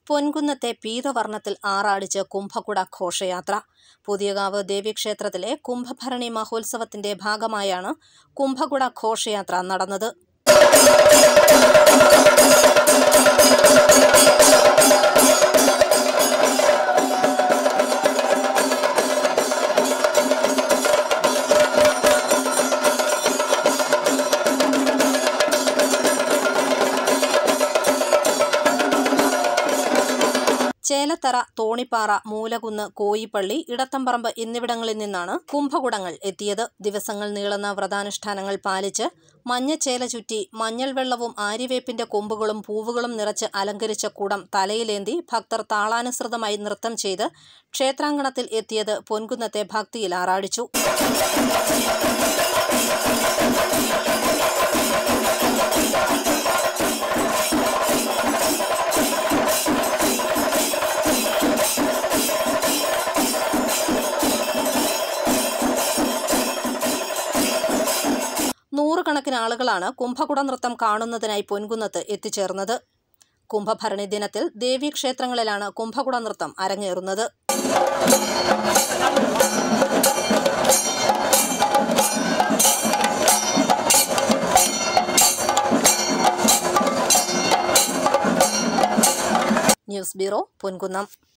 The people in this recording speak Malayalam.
പൊൻകുന്നത്തെ പീതവർണ്ണത്തിൽ ആറാടിച്ച് കുംഭകുട ഘോഷയാത്ര. പുതിയകാവ് ദേവീക്ഷേത്രത്തിലെ കുംഭഭരണി മഹോത്സവത്തിന്റെ ഭാഗമായാണ് കുംഭകുട ഘോഷയാത്ര നടന്നത്. ചേലത്തറ, തോണിപ്പാറ, മൂലകുന്ന്, കോയിപ്പള്ളി, ഇടത്തംപറമ്പ് എന്നിവിടങ്ങളിൽ നിന്നാണ് കുംഭകുടങ്ങൾ എത്തിയത്. ദിവസങ്ങൾ നീളുന്ന വ്രതാനുഷ്ഠാനങ്ങൾ പാലിച്ച് മഞ്ഞച്ചേല ചുറ്റി മഞ്ഞൾ വെള്ളവും ആര്യവേപ്പിന്റെ കൊമ്പുകളും പൂവുകളും നിറച്ച് അലങ്കരിച്ച കുടം തലയിലേന്തി ഭക്തർ താളാനുസൃതമായി നൃത്തം ചെയ്ത് ക്ഷേത്രാങ്കണത്തിൽ എത്തിയത് പൊൻകുന്നത്തെ ഭക്തിയിൽ ആറാടിച്ചു. നൂറുകണക്കിന് ആളുകളാണ് കുംഭകുട നൃത്തം കാണുന്നതിനായി പൊൻകുന്നത്ത് എത്തിച്ചേർന്നത്. കുംഭഭരണി ദിനത്തിൽ ദേവീക്ഷേത്രങ്ങളിലാണ് കുംഭകുട നൃത്തം അരങ്ങേറുന്നത്. News bureau, Ponkunnam.